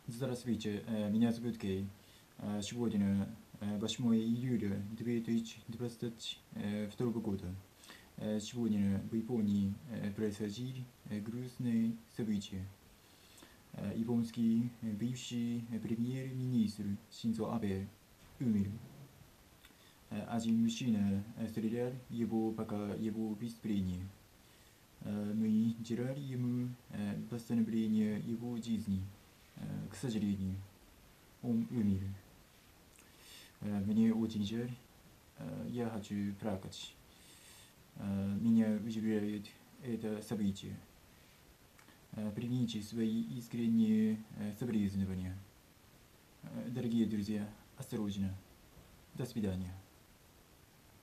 Здравствуйте, меня зовут Кей. Сегодня 8 июля 2022 года. Сегодня в Японии происходили грустные события. Японский бывший премьер-министр Синдзо Абе умер. Один мужчина стрелял его, пока его выступление. Мы делали ему восстановление его жизни. К сожалению, он умер. Мне очень жаль. Я хочу плакать. Меня удивляет это событие. Примите свои искренние соболезнования. Дорогие друзья, осторожно. До свидания.